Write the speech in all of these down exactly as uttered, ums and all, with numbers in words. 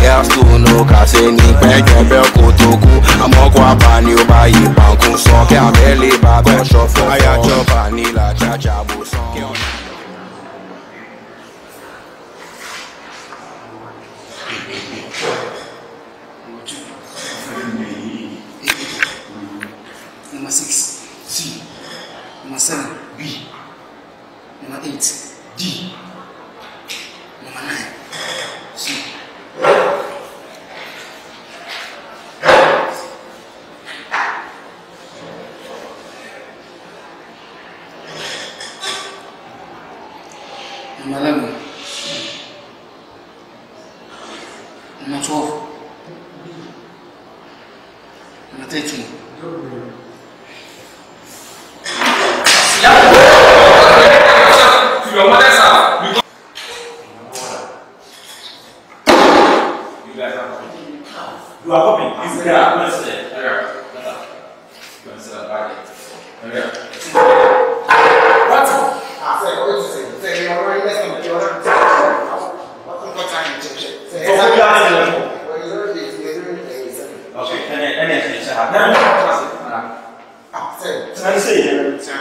girls to know Kaseni, Penke, Kotoku, Amokwa, Pani, Obayi, Banku, Sonke, Abeli, Bago, Shofo, Ayacho, Panila, Chacha, Buson. Number six, C. Number seven, B. Number eight, D. Number nine, C. Number eleven, number twelve, number thirteen. Your mother's house. You guys are copying. You are copying. You are copying. You can sit up back there. What? Ah, say, what you say? Say, you are already listening. You are not. What time to check? Say, okay, and then, and then, say, ah, say, say, say, say,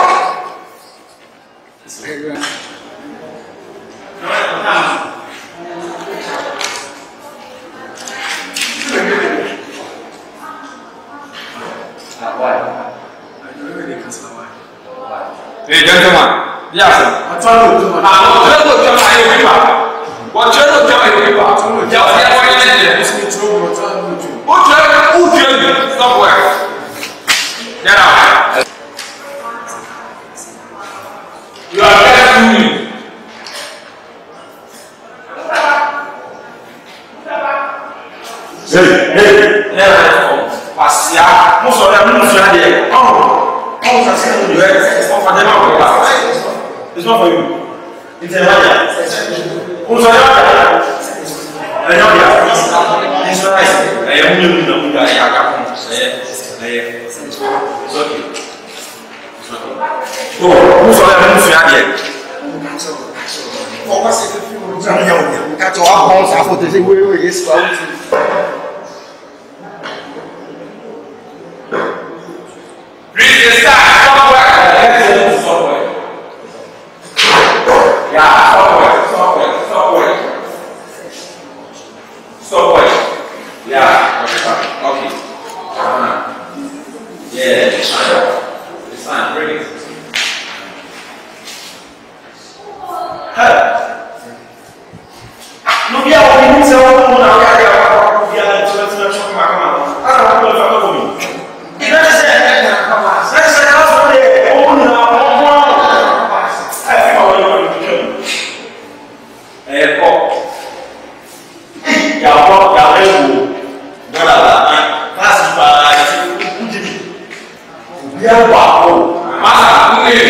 hey, gentlemen, yes, I told you. I told you to tell you people. What you don't tell you people? Just get what you need. Who tell you? Who tell you? Stop work. Get out. You are better than me. Hey, hey, hey, Pasia, most of them are not here. Oh, oh, that's not you. It's not for them. It's not for you. It's a matter. Who's on your I know you. It's nice. I am new. No, I am not. It's okay. It's okay. Oh, who's on your here? Pourquoi c'est que tu me dis quand tu apprends ça, faut te dire oui, oui, c'est pas utile. Please start. Stop work. Stop work. Yeah, stop work. Stop work. Stop work. Stop work. Yeah. Okay. Uh-huh. Yeah. It's fine. Bring it. Hey. No dia o que você vai tomar na cara para via a gente vai chamar como ah não pode falar comigo e não é certo capaz não é certo fazer ou não é fica olhando é pô e a pô já leu bora lá faz para o dia o papo mas